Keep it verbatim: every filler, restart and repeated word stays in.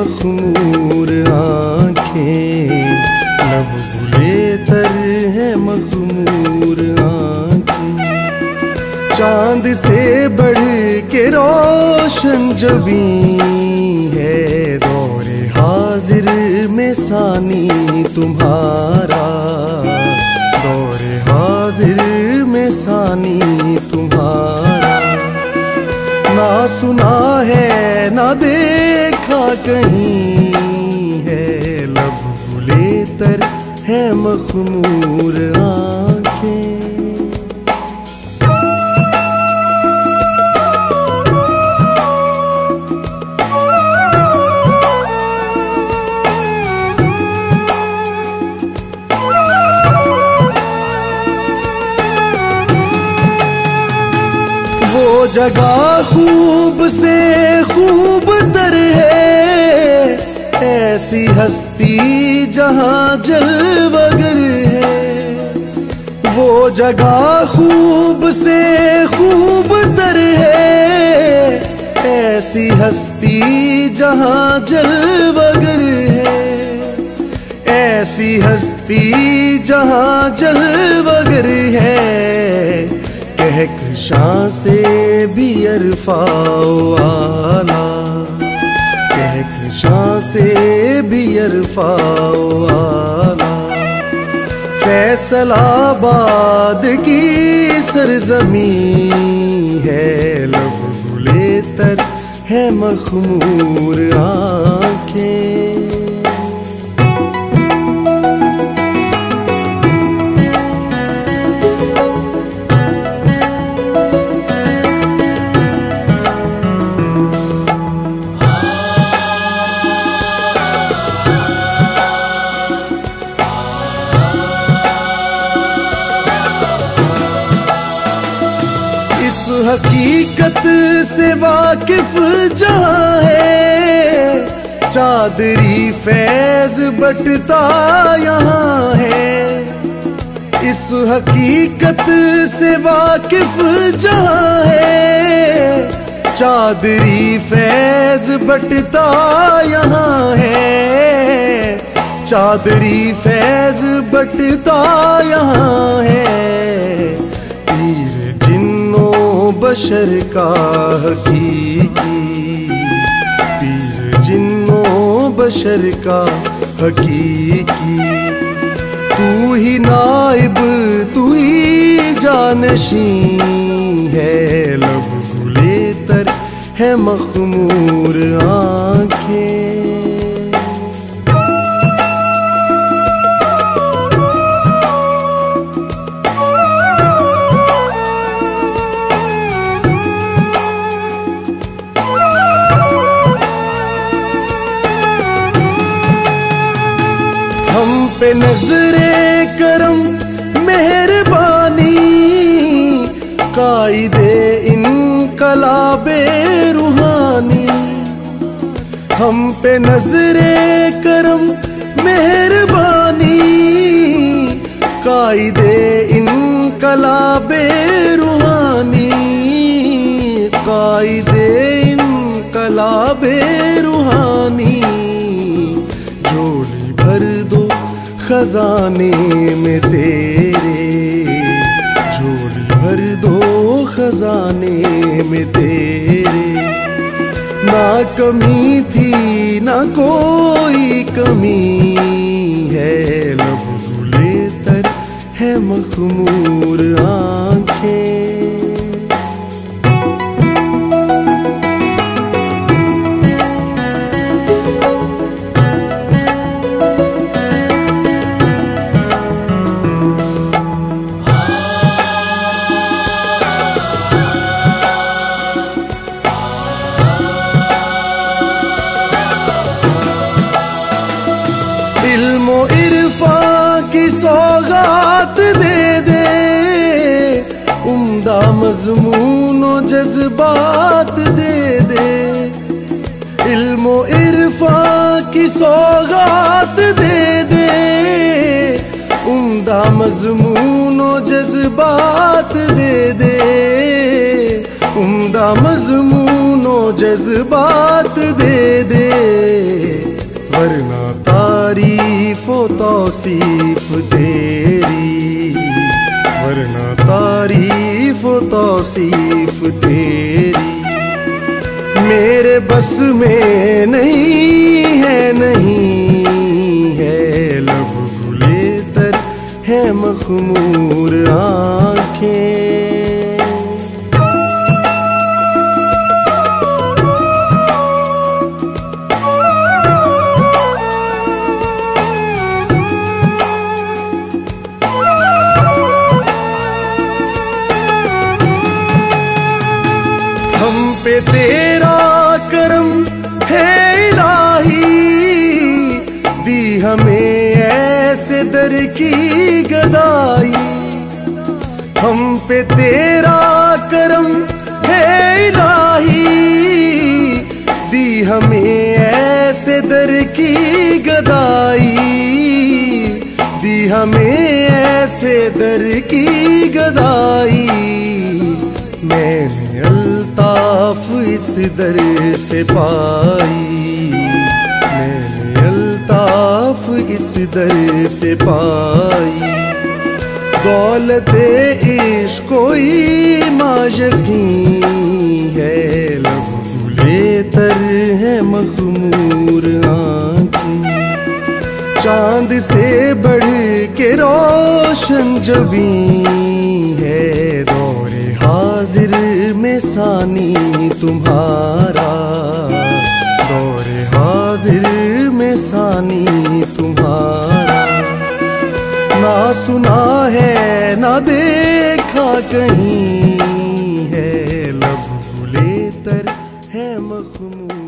मखमूर आँखें, लब गुलेतर है मखमूर आँखें। चांद से बढ़ के रोशन जबीं है दौरे हाजिर में सानी तुम्हारा, दौरे हाजिर में सानी तुम्हारा। ना सुना है ना देखा कहीं है, लब गुलेतर है मखमूर आँखें। वो जगह खूब से खूब तर है, ऐसी हस्ती जहाँ जलवगर है। वो जगह खूब से खूब तर है, ऐसी हस्ती जहाँ जलवगर है। ऐसी हस्ती जहाँ जलवगर है, कहकशां से भी अरफाओ आला, कहकशां से भी अरफाओ आला। फैसलाबाद की सरजमीं है, लब गुलेतर है मखमूर आँखें। हकीकत से वाकिफ जहाँ है, चादरी फैज बटता यहाँ है। इस हकीकत से वाकिफ जहाँ है, चादरी फैज बटता यहाँ है। चादरी फैज बटता यहाँ है। पीर जिन्नो बशर का हकीकी, पीर जिन्नो बशर का हकीकी। तू ही नाइब तू ही जानशीं है, लब गुलेतर है मखमूर आँखें। हम पे नजरे करम मेहरबानी, कायदे इनकलाबे रूहानी। हम पे नजरे करम मेहरबानी, कायदे इनकलाबे रूहानी। कायदे इनकलाबे रूहानी। झोली भर दो खजाने में तेरे, झोली भर दो खजाने में तेरे। ना कमी थी ना कोई कमी है, लब गुलेतर है मखमूर आँखें। सौगात दे दे, उम्दा मज़मून व जज्बात दे दे। इल्मो इरफां की सौगात दे दे, उम्दा मज़मून व जज्बात दे दे। उम्दा मज़मूनो जज्बात दे दे, वरना तारीफ व तौसीफ तेरी, वरना तारीफ व तौसीफ तेरी। मेरे बस में नहीं है, नहीं है, लब भुले तर है मखमूर आँखें। हम पे तेरा करम है इलाही, दी हमें ऐसे दर की गदाई। हम पे तेरा करम है इलाही, दी हमें ऐसे दर की गदाई, दी हमें ऐसे दर की गदाई। मैंने अल्ताफ इस दर से पाई, मैंने अल्ताफ इस दर से पाई। दौलते इश्क कोई मायकी है, लब भुले तर है मखमूर आँखें। चांद से बढ़ के रोशन जबीं है, दौरे हाजिर में सानी तुम्हारा, दौरे हाजिर में सानी तुम्हारा। ना सुना है ना देखा कहीं है, लब भुले तर है मखमूर।